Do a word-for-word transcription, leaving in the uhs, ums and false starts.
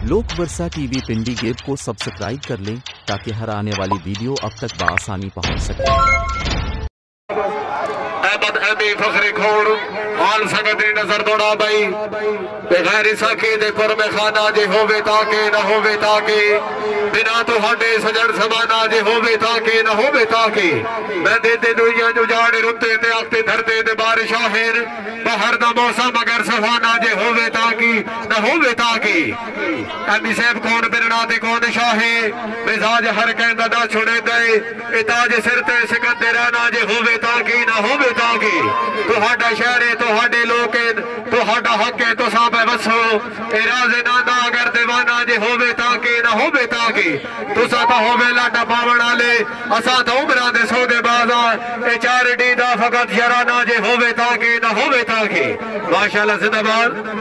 लोक Varsha TV Pindi gate को subscribe कर लें ताकि हर आने वाली वीडियो अब तक बआसानी पहुंच सके। फखरे खोड़ आल संगत नजर दौड़ा भाई बगैर साके दे पर में खाना जे होवे ताके न होवे ताके बिना तो हाडे सजन समाना जे होवे ताके न होवे ताके मैं दे दे दुनिया जो जाड़े रुते ते आखते धरते ते बारिश आहेर बाहर दा मौसम अगर सफाना जे होवे ताकी न होवे ताके अमी साहब कौन बिरना ते कौन शाहे मिजाज हर कहंदा ना छुड़े गए इताज सिर ते सिकंदर ना जे होवे ताकी न होवे ताके तुहाडा शहर है तुहाडे लोग है तुहाडा हक है तुसा पे बसो ए राज़े नादा अगर दीवाना जे होवे ताके न होवे ताके तुसा तो होवे लाडा पावण वाले असा तो उमरा दे सौदे बाजार ए चार डी दा फकत याराना जे होवे ताके न होवे ताके माशाअल्लाह जिंदाबाद।